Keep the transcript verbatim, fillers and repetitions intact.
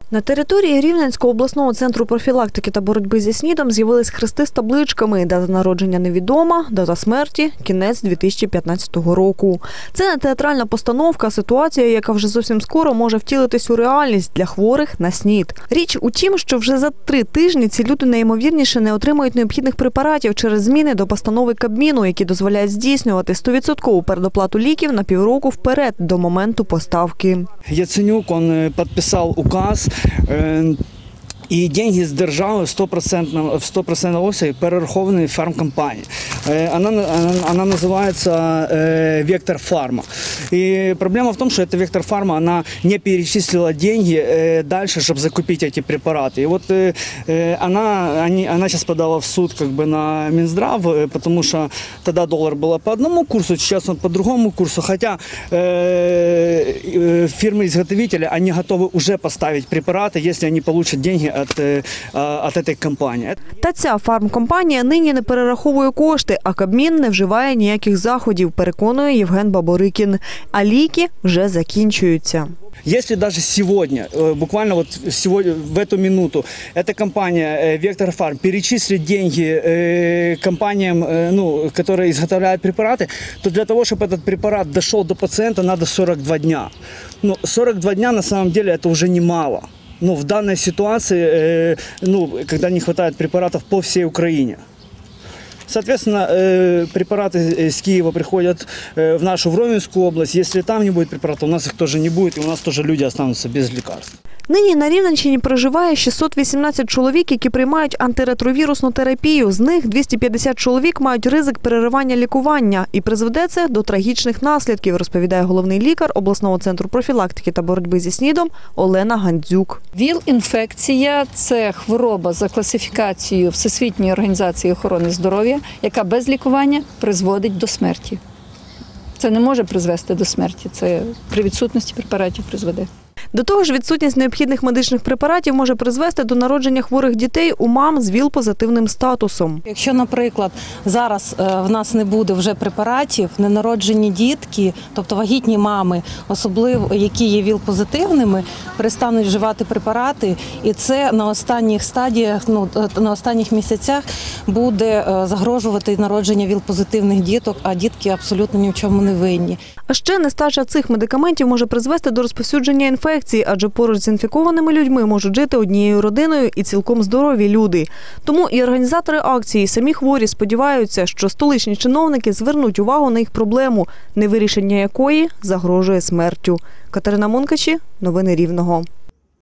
На території Рівненського обласного центру профілактики та боротьби зі СНІДом з'явились хрести з табличками «Дата народження невідома», «Дата смерті», «Кінець дві тисячі п'ятнадцятого року». Це не театральна постановка, а ситуація, яка вже зовсім скоро може втілитись у реальність для хворих на СНІД. Річ у тім, що вже за три тижні ці люди найімовірніше не отримають необхідних препаратів через зміни до постанови Кабміну, які дозволяють здійснювати сто відсотків передоплату ліків на півроку вперед до моменту поставки. Яценюк, він підписав указ, і деньги з держави в сто відсотків обсязі перераховані в фармкомпанії. Вона, вона називається «Вектор Фарма». И проблема в том, что эта Вектор Фарма, она не перечислила деньги э, дальше, чтобы закупить эти препараты. И вот э, она, они, она сейчас подала в суд как бы на Минздрав, э, потому что тогда доллар был по одному курсу, сейчас он по другому курсу. Хотя э, э, фирмы-изготовители, они готовы уже поставить препараты, если они получат деньги от, э, от этой компании. Та ця фармкомпанія нині не перераховує кошти, а Кабмін не вживає ніяких заходів, переконує Євген Баборикін. А ліки вже закінчуються. Если даже сегодня, буквально вот сегодня, в эту минуту, эта компания «Вектор Фарм» перечислит деньги компаниям, ну, которые изготовляют препараты, то для того, чтобы этот препарат дошел до пациента, надо сорок два дня. Но сорок два дня на самом деле это уже немало. Ну, в данной ситуации, ну, когда не хватает препаратов по всей Украине. Соответственно, препараты с Киева приходят в нашу в Ровенскую область. Если там не будет препаратов, у нас их тоже не будет, и у нас тоже люди останутся без лекарств. Нині на Рівненщині проживає шістсот вісімнадцять чоловік, які приймають антиретровірусну терапію. З них двісті п'ятдесят чоловік мають ризик переривання лікування. І призведе це до трагічних наслідків, розповідає головний лікар обласного центру профілактики та боротьби зі СНІДом Олена Гандзюк. ВІЛ-інфекція – це хвороба за класифікацією Всесвітньої організації охорони здоров'я, яка без лікування призводить до смерті. Це не може призвести до смерті, це при відсутності препаратів призведе. До того ж, відсутність необхідних медичних препаратів може призвести до народження хворих дітей у мам з ВІЛ-позитивним статусом. Якщо, наприклад, зараз в нас не буде вже препаратів, ненароджені дітки, тобто вагітні мами, особливо які є ВІЛ-позитивними, перестануть вживати препарати, і це на останніх стадіях, ну, на останніх місяцях буде загрожувати народження ВІЛ-позитивних діток, а дітки абсолютно ні в чому не винні. А ще нестача цих медикаментів може призвести до розповсюдження інфекції, адже поруч з інфікованими людьми можуть жити однією родиною і цілком здорові люди. Тому і організатори акції, і самі хворі сподіваються, що столичні чиновники звернуть увагу на їх проблему, невирішення якої загрожує смертю. Катерина Монкачі, новини Рівного.